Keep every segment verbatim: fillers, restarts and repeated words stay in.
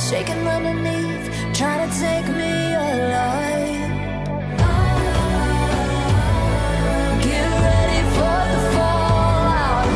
shaking underneath, trying to take me alive. Get ready for the fallout.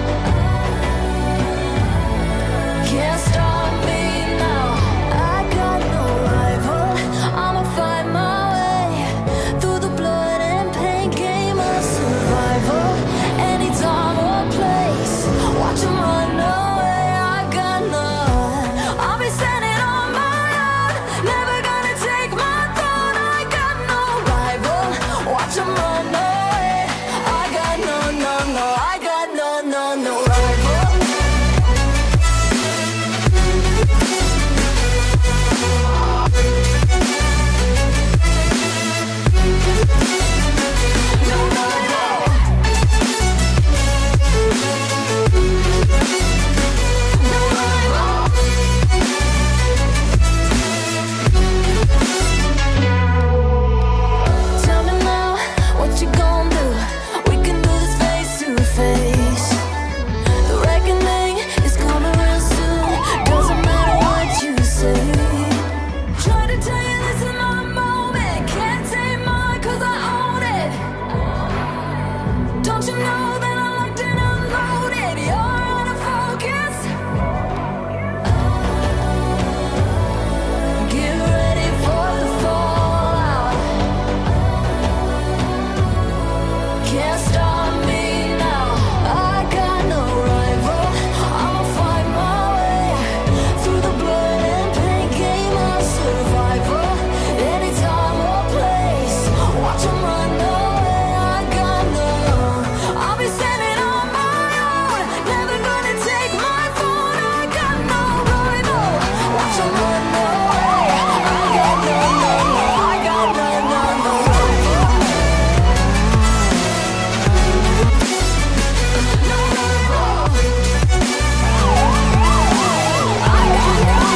Can't stop me now. I got no rival. I'ma find my way through the blood and pain game of survival. Any time or place, watch 'em run away. I got none. I'll be standing on my own, never gonna take my throne. I got no rival. Watch 'em run away. I got no, no, no. I got no, no, no rival. Tell me now, what you gon' do? We can do this face to face. The reckoning is coming real soon. Doesn't matter what you say. Try to tell you this is my moment. Can't take mine 'cause I own it. Don't you know that I'm locked and unloaded? You're out of focus. Get ready for the fallout. Can't stop me now. I got no rival. I'ma find my way through the blood and pain game of survival. Any time or place, watch 'em run away. I got none. I'll be standing on my own, never gonna take my phone. I got no rival. Watch 'em run away. I got no, no, no. I got no, no, no rival. No rival. I got no, no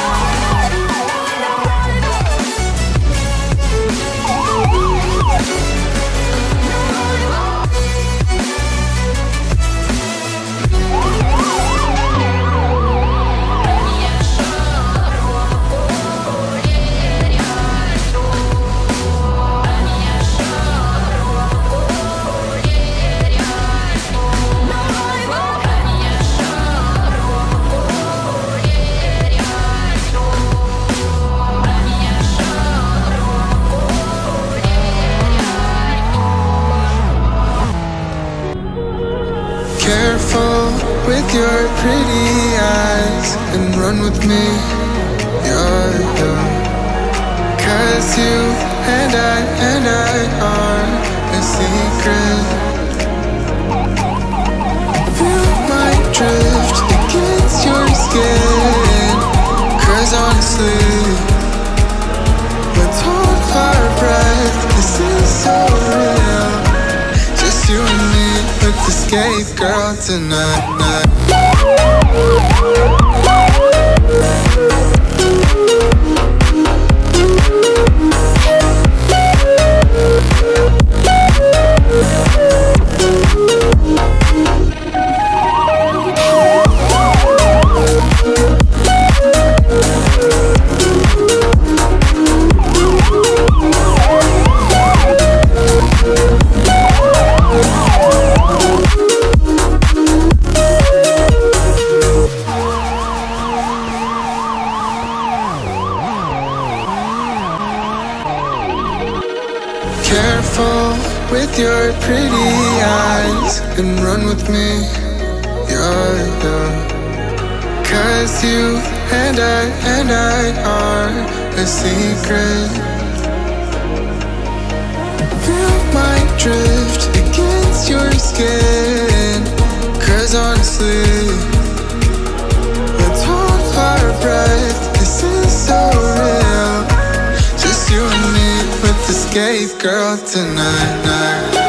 Careful with your pretty eyes and run with me. You're young. 'Cause you and I and I are a secret. Feel my drift against your skin. 'Cause honestly, let's hold our breath. This is so real. Just you and me. Let's escape, girl, tonight. Careful with your pretty eyes and run with me. You're young. 'Cause you and I and I are a secret. Feel my drift against your skin. 'Cause honestly, let's hold our breath. This is so real. Just you and me. Let's escape, girl, tonight.